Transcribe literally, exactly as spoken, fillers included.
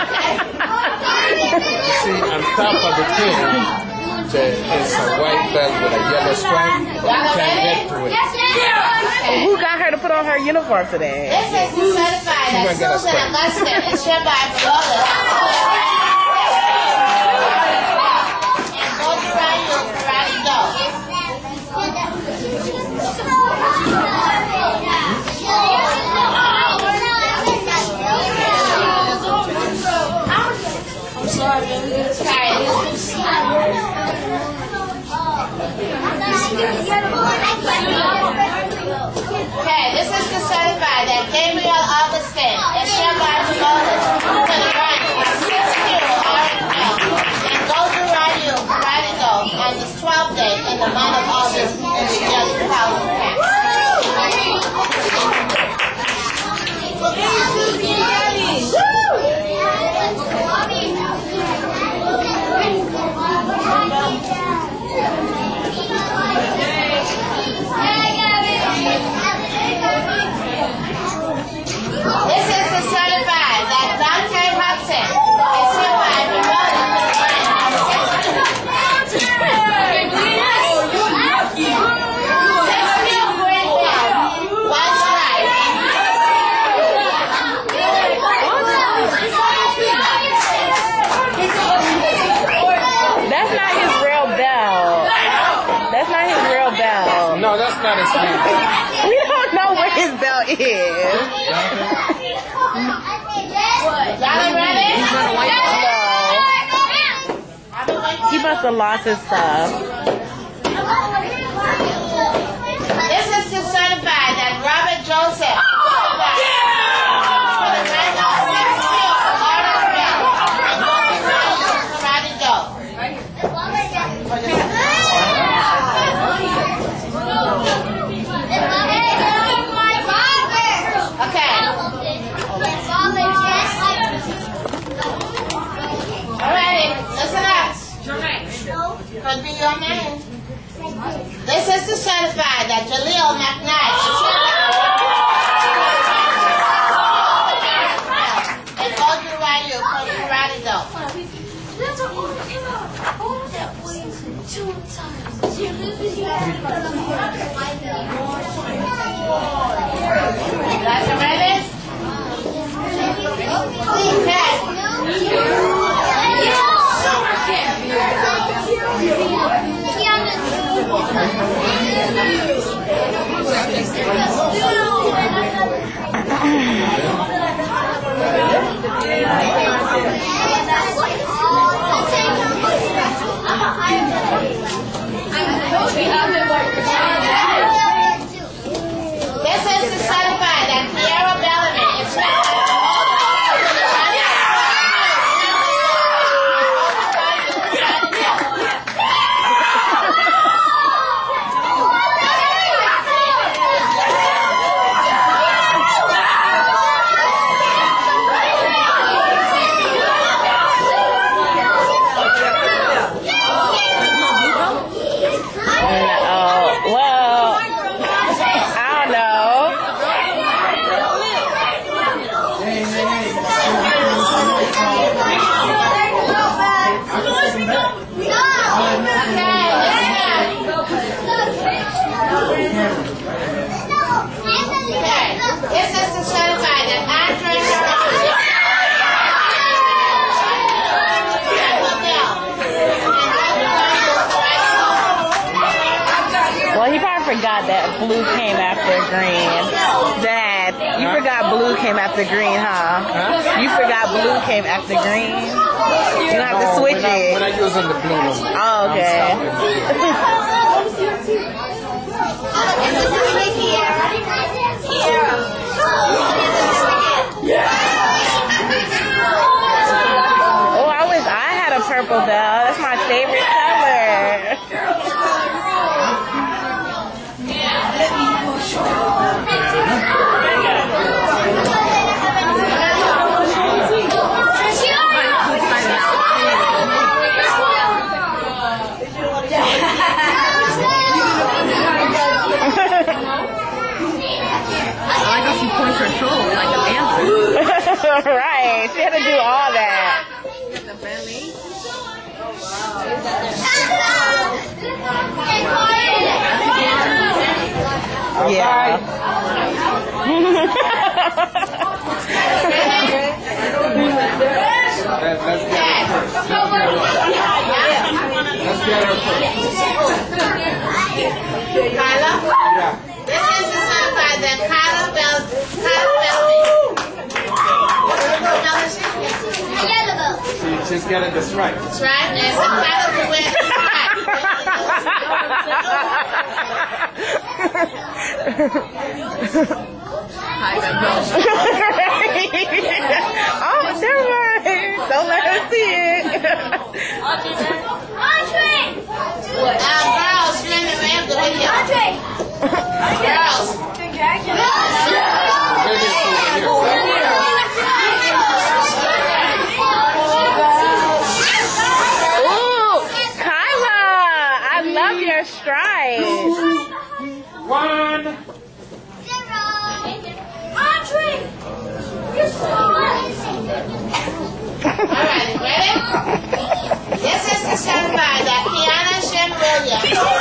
See, on top of the thing, there is a white belt with a yellow stripe, but you can't get to it. Who got her to put on her uniform today? This is the certified that Susan Augustine is hereby promoted. And go to Ryan Karate Do. I'm sorry, okay, this is the certified that Gabriel Augustine is hereby promoted to the rank of six kilo Iron Belt and goes to Ryu Karate Do on his twelfth day in the month of August in the Just House camp. This is the certified that Doctor Hudson is hereby promoted to the rank of six kilo green belt, one stripe. That's not his real belt. That's not his real belt. No, that's not his name. We don't know where his belt is. Y'all ready? He must have lost his stuff. This is the certified that Robert Joseph for the rank of six kilo Iron Belt and goes to Ryu Karate Do. Okay. Alrighty, listen up. Could be your name. This is the certified that Jaleel McKnight and go to Ryu Karate Do. Guys, you ready? Okay. This is the certified that Kiara Bellamy is forgot that blue came after green. Dad, you huh? forgot blue came after green, huh? huh? You forgot blue came after green? You don't have no, to switch when I, it. when I use on the blue one. Oh, okay. Oh, I wish I had a purple belt. That's my favorite color. I like how she points her shoulder like a dancer. Right, she had to do all that. Yeah. Let's get her first. Let's get her first. Kyla? Yeah. This is the son by the Kyla Bell. Kyla Bellamy. She, she's getting this right. That's right. And so Kyla will wear this Oh, never mind. Don't let her see it. Now, girls, screaming man, go with you. Girls. Ooh, Kyla, I love your stripes. One. Alright, ready? This is the son by the Kiana Shem Williams.